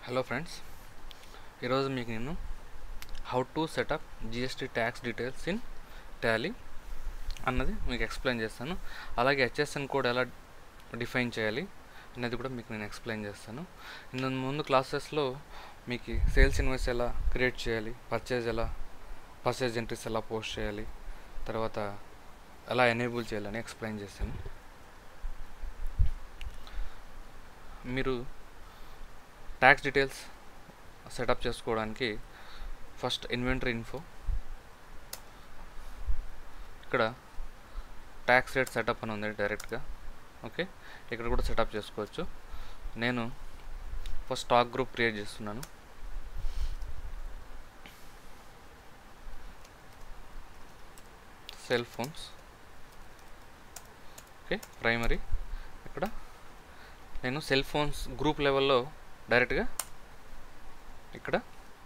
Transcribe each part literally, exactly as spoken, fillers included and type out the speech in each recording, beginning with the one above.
Hello friends, ఈరోజు మీకు నేను how to setup GST tax details in Tally అన్నది మీకు ఎక్స్ప్లెయిన్ చేస్తాను. అలాగే హెచ్ఎస్ఎన్ కోడ్ ఎలా డిఫైన్ చేయాలి అనేది కూడా మీకు నేను ఎక్స్ప్లెయిన్ చేస్తాను. ఇంత ముందు క్లాసెస్లో మీకు సేల్స్ ఇన్వాయిస్ ఎలా క్రియేట్ చేయాలి, పర్చేజ్ ఎలా పర్చేజ్ ఎంట్రీస్ ఎలా పోస్ట్ చేయాలి, తర్వాత ఎలా ఎనేబుల్ చేయాలని ఎక్స్ప్లెయిన్ చేశాను. మీరు ట్యాక్స్ డీటెయిల్స్ సెటప్ చేసుకోవడానికి ఫస్ట్ ఇన్వెంటరీ ఇన్ఫో, ఇక్కడ ట్యాక్స్ రేట్ సెటప్ అని ఉంది డైరెక్ట్గా. ఓకే, ఇక్కడ కూడా సెటప్ చేసుకోవచ్చు. నేను ఫస్ట్ స్టాక్ గ్రూప్ క్రియేట్ చేస్తున్నాను. Cell phones, okay, primary. ఇక్కడ నేను సెల్ ఫోన్స్ గ్రూప్ లెవెల్లో డైరెక్ట్గా ఇక్కడ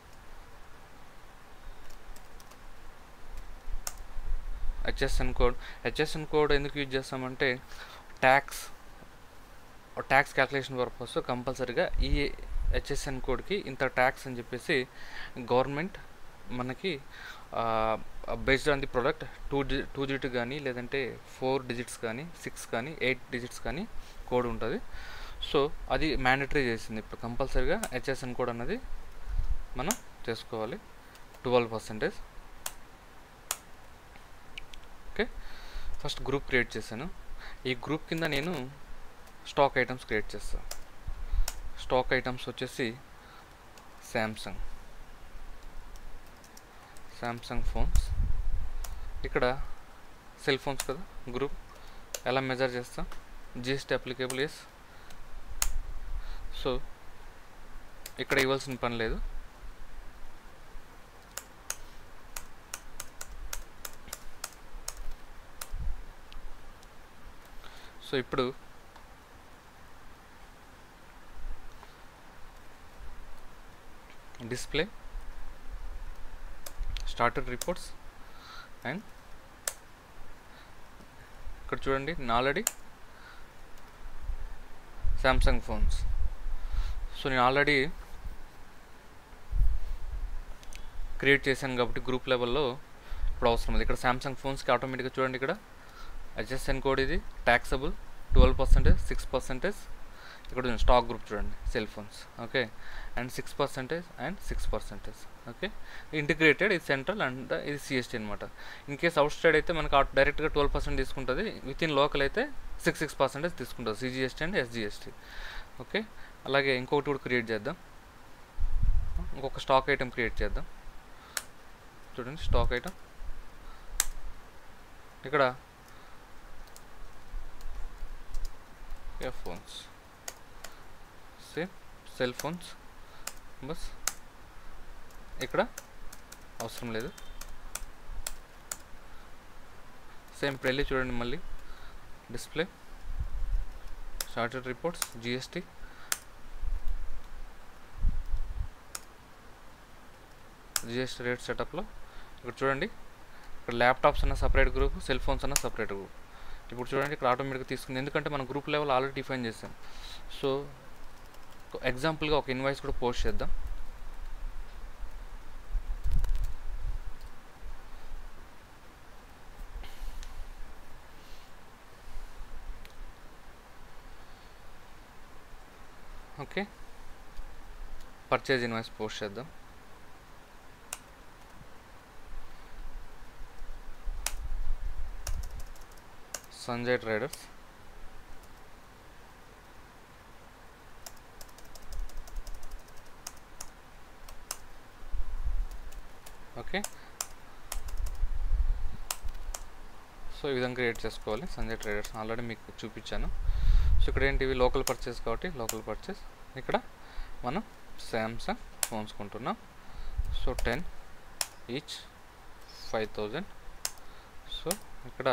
హెచ్ఎస్ఎన్ కోడ్ హెచ్ఎస్ఎన్ కోడ్ ఎందుకు యూజ్ చేస్తామంటే ట్యాక్స్ ట్యాక్స్ క్యాల్కులేషన్ పర్పస్ కంపల్సరీగా ఈ హెచ్ఎస్ఎన్ కోడ్కి ఇంత ట్యాక్స్ అని చెప్పేసి గవర్నమెంట్ మనకి based on the product two D two digit కానీ లేదంటే ఫోర్ డిజిట్స్ కానీ సిక్స్ కానీ ఎయిట్ డిజిట్స్ కానీ కోడ్ ఉంటుంది. సో అది మ్యాండేటరీ చేసింది. ఇప్పుడు కంపల్సరీగా హెచ్ఎస్ఎన్ కోడ్ అన్నది మనం చేసుకోవాలి. Twelve percentage. Okay, first group create చేశాను. ఈ గ్రూప్ కింద నేను స్టాక్ ఐటమ్స్ క్రియేట్ చేస్తాను. స్టాక్ ఐటమ్స్ వచ్చేసి శాంసంగ్ శాంసంగ్ ఫోన్స్. ఇక్కడ సెల్ ఫోన్స్ కదా గ్రూప్. ఎలా మెజర్ చేస్తాం? GST applicable yes. సో ఇక్కడ ఇవ్వాల్సిన పని లేదు. సో ఇప్పుడు డిస్ప్లే స్టార్టెడ్ రిపోర్ట్స్ అండ్ ఇక్కడ చూడండి నేను ఆల్రెడీ శాంసంగ్ ఫోన్స్. సో నేను ఆల్రెడీ క్రియేట్ చేశాను కాబట్టి గ్రూప్ లెవెల్లో ఇప్పుడు అవసరం లేదు. ఇక్కడ శాంసంగ్ ఫోన్స్కి ఆటోమేటిక్గా చూడండి ఇక్కడ హెచ్ఎస్ఎన్ కోడ్ ఇది taxable twelve percentage six percentage. ఇక్కడ స్టాక్ గ్రూప్ చూడండి cell phones. Okay, and six percentage and six percentage. Okay, integrated ఇది సెంట్రల్ అండ్ ఇది సిఎస్టీ అనమాట. ఇన్ కేస్ అవుట్ సైడ్ అయితే మనకు డైరెక్ట్గా ట్వెల్వ్ పర్సెంట్ తీసుకుంటుంది. విత్ ఇన్ లోకల్ అయితే సిక్స్ సిక్స్ పర్సెంటేజ్ తీసుకుంటుంది సిజిఎస్టీ అండ్ ఎస్జిఎస్టీ. ఓకే, అలాగే ఇంకొకటి కూడా క్రియేట్ చేద్దాం. ఇంకొక స్టాక్ ఐటమ్ క్రియేట్ చేద్దాం. చూడండి స్టాక్ ఐటమ్ ఇక్కడ ఫోన్స్ సేమ్ సెల్ ఫోన్స్ బస్. ఇక్కడ అవసరం లేదు. సేమ్ ఇప్పుడు వెళ్ళి చూడండి మళ్ళీ display statutory reports GST. GST rate సెటప్లో ఇక్కడ చూడండి ఇక్కడ ల్యాప్టాప్స్ అన్న సపరేట్ గ్రూప్, సెల్ ఫోన్స్ అన్న సపరేట్ గ్రూప్. ఇప్పుడు చూడండి ఇక్కడ ఆటోమేటిక్గా తీసుకుంది ఎందుకంటే మనం గ్రూప్ లెవెల్ ఆల్రెడీ డిఫైన్ చేసాం. సో ఎగ్జాంపుల్గా ఒక ఇన్వాయిస్ కూడా పోస్ట్ చేద్దాం. ఓకే, పర్చేజ్ ఇన్వాయిస్ పోస్ట్ చేద్దాం. సంజయ్ ట్రేడర్స్. ఓకే, సో ఈ విధంగా క్రియేట్ చేసుకోవాలి. సంజయ్ ట్రేడర్స్ ఆల్రెడీ మీకు చూపించాను. సో ఇక్కడ ఏంటి ఇవి లోకల్ పర్చేస్ కాబట్టి లోకల్ పర్చేస్. ఇక్కడ మనం శాంసంగ్ ఫోన్స్ కొంటున్నాం. So ten each five thousand. So ఇక్కడ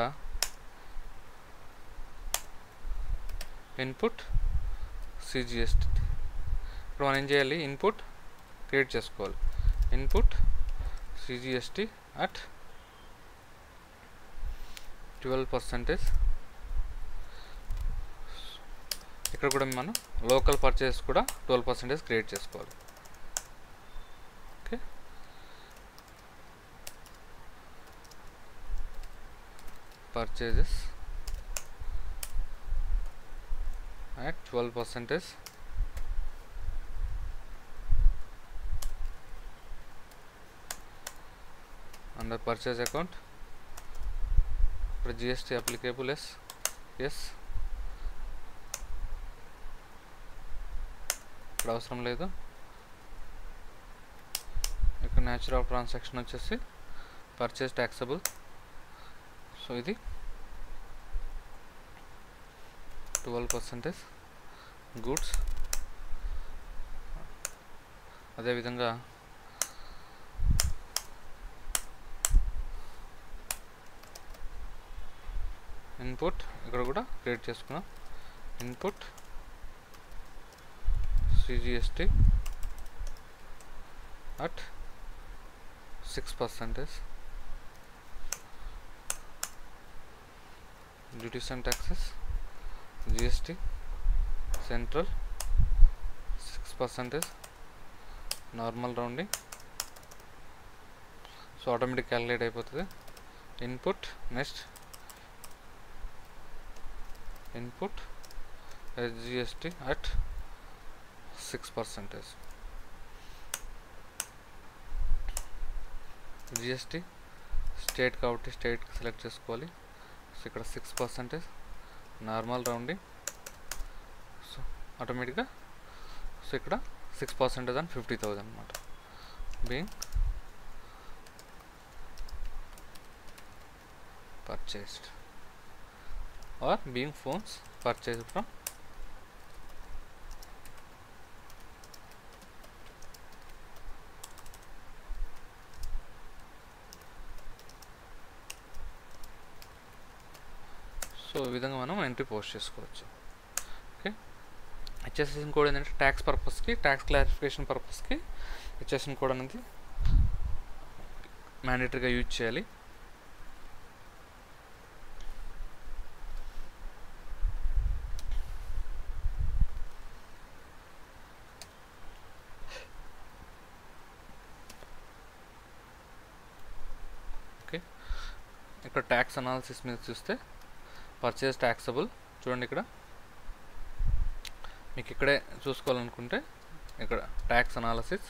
ఇన్పుట్ సిజిఎస్టీ. ఇప్పుడు మనం ఏం చేయాలి? ఇన్పుట్ క్రియేట్ చేసుకోవాలి. Input CGST at twelve percentage. ఇక్కడ కూడా మనం లోకల్ పర్చేస్ కూడా ట్వెల్వ్ పర్సెంటేజ్ క్రియేట్ చేసుకోవాలి. Okay, purchases at twelve percentage under purchase account. For G S T applicable yes, yes. ఇక్కడ అవసరం లేదు. ఇక్కడ నేచర్ ఆఫ్ ట్రాన్సాక్షన్ వచ్చేసి పర్చేస్ ట్యాక్సబుల్. సో ఇది ట్వెల్వ్ పర్సెంటేజ్ గూడ్స్. అదేవిధంగా ఇన్పుట్ ఇక్కడ కూడా క్రియేట్ చేసుకున్నాం. Input C G S T at six percentage. Duties and taxes G S T central six percentage, normal rounding. So automatic calculate అయిపోతుంది. Input next input G S T at six percentage. G S T state కాబట్టి state select చేసుకోవాలి. So ఇక్కడ six percentage normal rounding. So ఆటోమేటిక్గా so ఇక్కడ six percentage అని fifty thousand అనమాట. Being purchased or being phones purchased from so ఈ విధంగా మనం ఎంట్రీ పోస్ట్ చేసుకోవచ్చు. Okay, H S N code ఏంటంటే ట్యాక్స్ పర్పస్కి, ట్యాక్స్ క్లారిఫికేషన్ పర్పస్కి H S N కోడ్ అనేది మ్యాండేటరీగా యూజ్ చేయాలి. ఓకే, ఇక్కడ ట్యాక్స్ అనాలిసిస్ మీద చూస్తే పర్చేస్ ట్యాక్సబుల్ చూడండి. ఇక్కడ మీకు ఇక్కడే చూసుకోవాలనుకుంటే ఇక్కడ tax analysis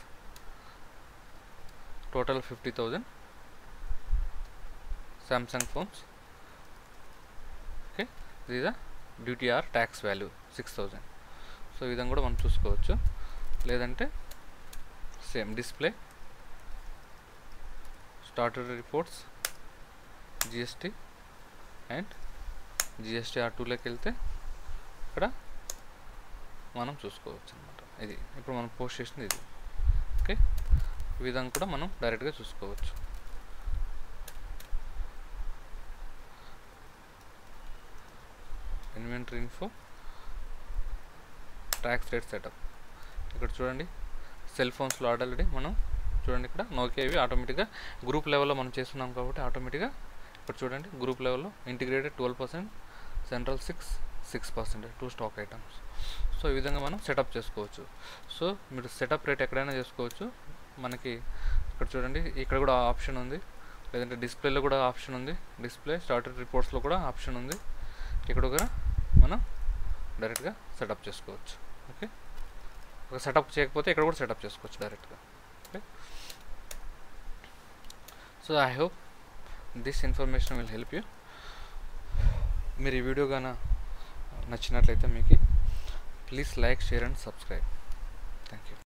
total fifty thousand Samsung phones. Okay, ఇది duty or tax value six thousand. So ఈ విధంగా కూడా మనం చూసుకోవచ్చు. లేదంటే same display statutory reports G S T and G S T R టూలోకి వెళ్తే ఇక్కడ మనం చూసుకోవచ్చు అనమాట. ఇది ఇప్పుడు మనం పోస్ట్ చేసింది ఇది. ఓకే, ఈ విధంగా కూడా మనం డైరెక్ట్గా చూసుకోవచ్చు. Inventory info tax rate setup ఇక్కడ చూడండి. సెల్ ఫోన్స్లో ఆల్రెడీ మనం చూడండి ఇక్కడ నోకియా ఇవి ఆటోమేటిక్గా గ్రూప్ లెవెల్లో మనం చేస్తున్నాం కాబట్టి ఆటోమేటిక్గా ఇక్కడ చూడండి గ్రూప్ లెవెల్లో integrated twelve percent, central six six percent to stock items. So ఈ విధంగా మనం సెటప్ చేసుకోవచ్చు. సో మీరు సెటప్ రేట్ ఎక్కడైనా చేసుకోవచ్చు. మనకి ఇక్కడ చూడండి ఇక్కడ కూడా ఆప్షన్ ఉంది, లేదంటే డిస్ప్లేలో కూడా ఆప్షన్ ఉంది. డిస్ప్లే స్టార్టెడ్ రిపోర్ట్స్లో కూడా ఆప్షన్ ఉంది. ఇక్కడ కూడా మనం డైరెక్ట్గా సెటప్ చేసుకోవచ్చు. ఓకే, ఒక సెటప్ చేయకపోతే ఇక్కడ కూడా సెటప్ చేసుకోవచ్చు డైరెక్ట్గా. Okay, so I hope this information will help you. మీరు ఈ వీడియో గాన నచ్చినట్లయితే మీకు please like, share and subscribe. Thank you.